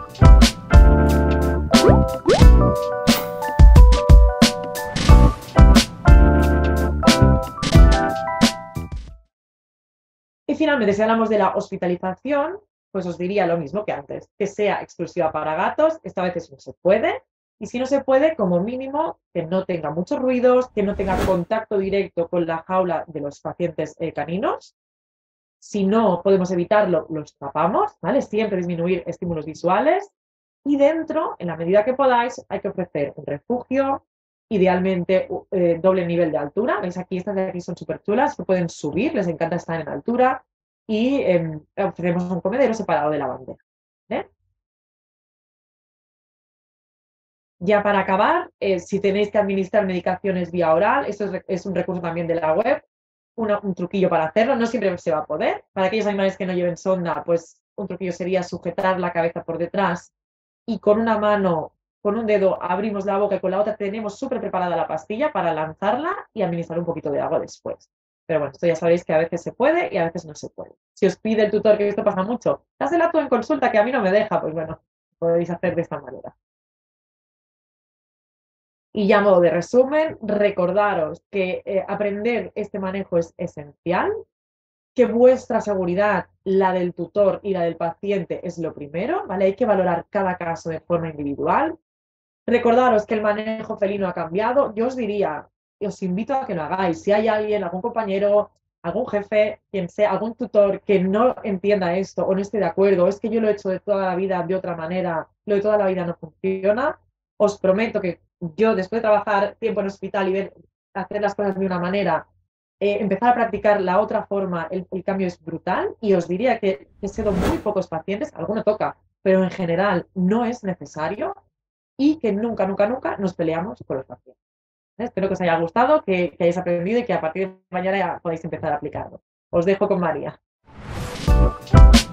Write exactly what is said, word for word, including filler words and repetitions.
Y finalmente, si hablamos de la hospitalización, pues os diría lo mismo que antes, que sea exclusiva para gatos, esta vez no se puede, y si no se puede, como mínimo, que no tenga muchos ruidos, que no tenga contacto directo con la jaula de los pacientes eh, caninos. Si no podemos evitarlo, los tapamos, ¿vale? Siempre disminuir estímulos visuales. Y dentro, en la medida que podáis, hay que ofrecer un refugio, idealmente eh, doble nivel de altura. ¿Veis aquí? Estas de aquí son súper chulas, que pueden subir, les encanta estar en altura. Y eh, ofrecemos un comedero separado de la bandera. ¿eh? Ya para acabar, eh, si tenéis que administrar medicaciones vía oral, esto es, es un recurso también de la web, una, un truquillo para hacerlo, no siempre se va a poder. Para aquellos animales que no lleven sonda, pues un truquillo sería sujetar la cabeza por detrás y con una mano, con un dedo abrimos la boca y con la otra tenemos súper preparada la pastilla para lanzarla y administrar un poquito de agua después. Pero bueno, esto ya sabéis que a veces se puede y a veces no se puede. Si os pide el tutor, que esto pasa mucho, dásela tú en consulta que a mí no me deja, pues bueno, podéis hacer de esta manera. Y ya a modo de resumen, recordaros que eh, aprender este manejo es esencial, que vuestra seguridad, la del tutor y la del paciente es lo primero, ¿vale? Hay que valorar cada caso de forma individual. Recordaros que el manejo felino ha cambiado. Yo os diría, os invito a que lo hagáis. Si hay alguien, algún compañero, algún jefe, quien sea, algún tutor que no entienda esto o no esté de acuerdo, es que yo lo he hecho de toda la vida de otra manera, lo de toda la vida no funciona, os prometo que yo, después de trabajar tiempo en hospital y ver hacer las cosas de una manera, eh, empezar a practicar la otra forma, el, el cambio es brutal y os diría que he sido muy pocos pacientes, alguno toca, pero en general no es necesario y que nunca, nunca, nunca nos peleamos con los pacientes. Espero que os haya gustado, que, que hayáis aprendido y que a partir de mañana ya podáis empezar a aplicarlo. Os dejo con María.